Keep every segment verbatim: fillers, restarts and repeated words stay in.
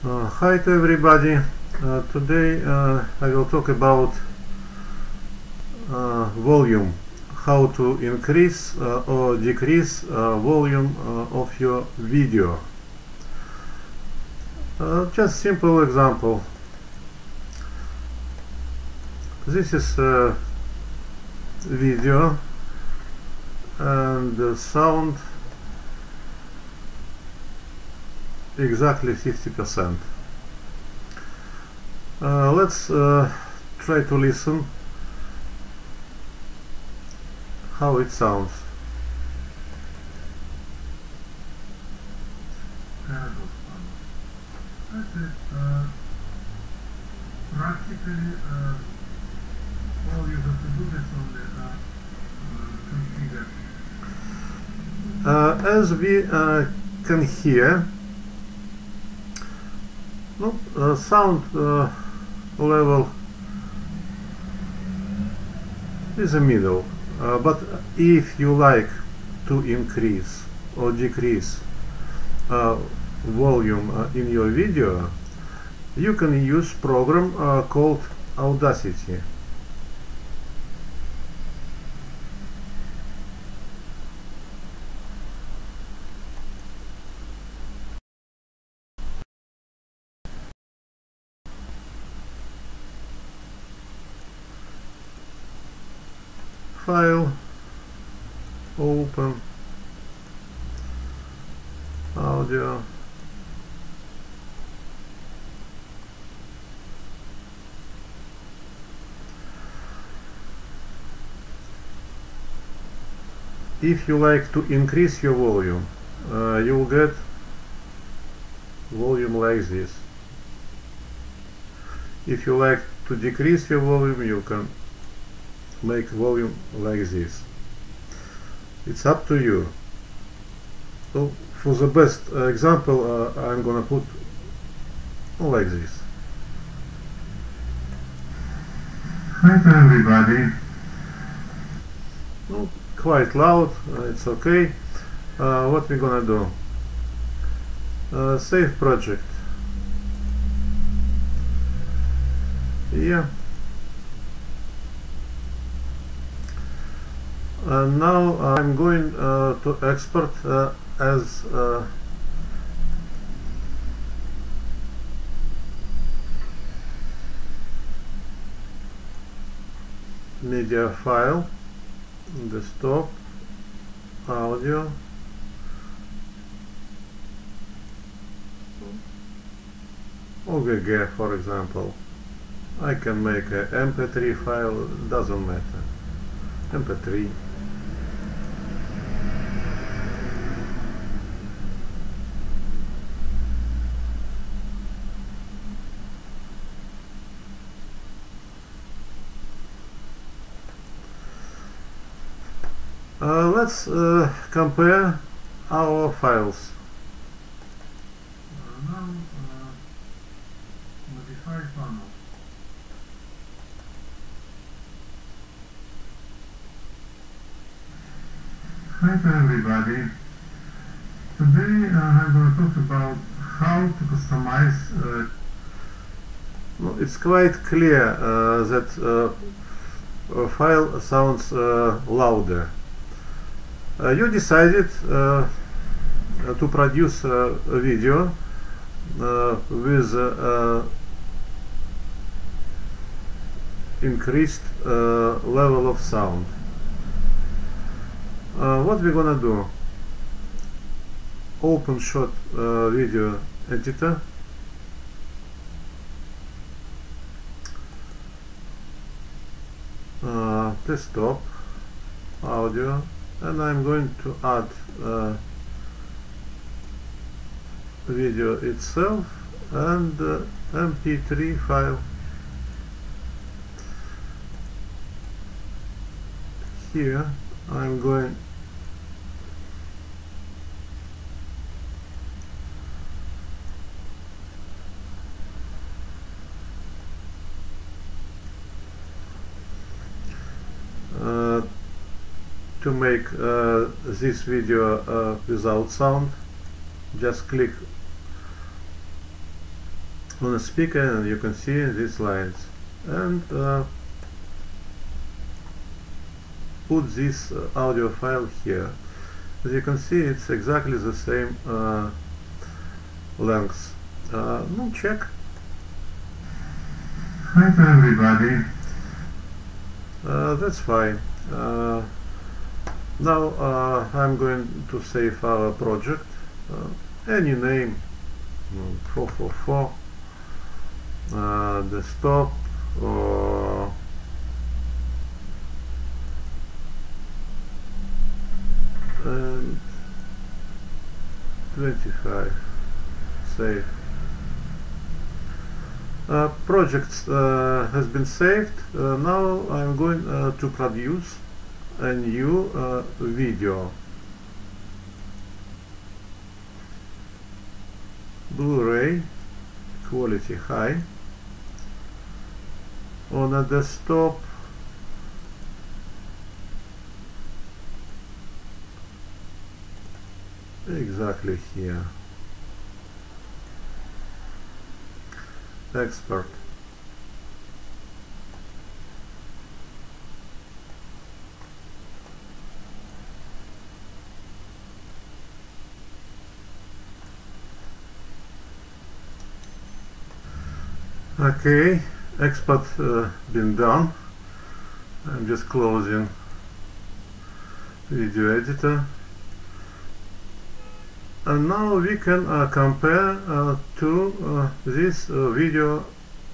Uh, hi to everybody. Uh, today uh, I will talk about uh, volume, how to increase uh, or decrease uh, volume uh, of your video. Uh, just simple example. This is a video and the sound exactly fifty percent. Uh, let's uh, try to listen how it sounds. That's it. Uh, practically, uh, all you have to do is only uh, uh, configure. Uh, as we uh, can hear, no, uh, sound uh, level is a middle, uh, but if you like to increase or decrease uh, volume uh, in your video, you can use program uh, called Audacity. File, open, audio, if you like to increase your volume, uh, you will get volume like this. If you like to decrease your volume, you can make volume like this. It's up to you. So for the best uh, example, uh, I'm gonna put like this. Hi to everybody. No, quite loud, uh, it's okay. Uh, what we're gonna do? Uh, save project. Yeah. Uh, now I'm going uh, to export uh, as uh, media file, desktop, audio, O G G, for example. I can make a M P three file, doesn't matter. M P three. Uh, let's uh, compare our files. Uh, now, uh, modify panel. Hi to everybody. Today uh, I'm going to talk about how to customize. Uh, No, it's quite clear uh, that uh, a file sounds uh, louder. Uh, you decided uh, to produce uh, a video uh, with uh, increased uh, level of sound. Uh, what we're gonna do? Open shot uh, video editor. Uh, desktop, audio, and I'm going to add uh, video itself and uh, M P three file here. I'm going uh, to make uh, this video uh, without sound. Just click on a speaker, and you can see these lines, and uh, put this uh, audio file here. As you can see, it's exactly the same uh, length. Uh, no, check. Hi to everybody. Uh, that's fine. Uh, now uh, I'm going to save our project. Uh, any name, four four four, uh, desktop, or and twenty-five. Save. Uh, project uh, has been saved. Uh, now I'm going uh, to produce a new uh, video. Blu-ray, quality high, on a desktop. Exactly here. Export. Okay, export uh, been done. I'm just closing video editor, and now we can uh, compare uh, to uh, this uh, video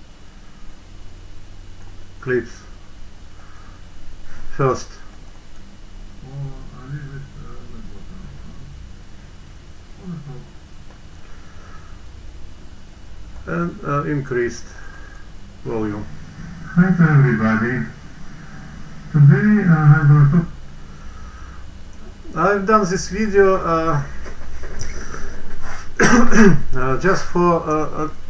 clips. First, Or a little bit uh, the bottom. On the top. and uh, increased volume. Hi to everybody. Today uh, I'm going to I've done this video uh, uh, just for uh, uh,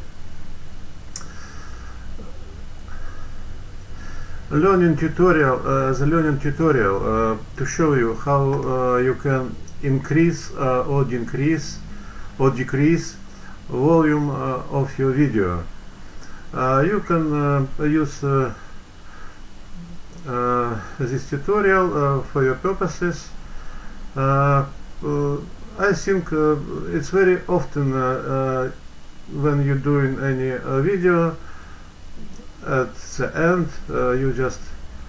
learning tutorial, uh, the learning tutorial uh, to show you how uh, you can increase uh, or decrease or decrease volume uh, of your video. Uh, you can uh, use uh, uh, this tutorial uh, for your purposes. Uh, uh, I think uh, it's very often uh, uh, when you're doing any uh, video, at the end uh, you just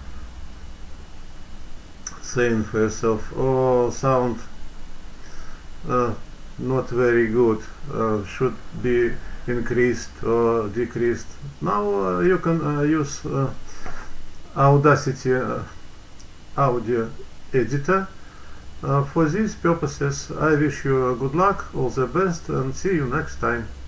saying for yourself, oh, sound uh, not very good, uh, should be increased or decreased. Now uh, you can uh, use uh, Audacity uh, audio editor. Uh, for these purposes, I wish you good luck, all the best, and see you next time.